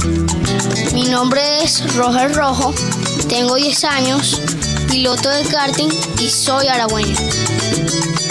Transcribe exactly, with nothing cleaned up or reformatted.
Mi nombre es Roger Rojo, tengo diez años, piloto de karting y soy aragüeño.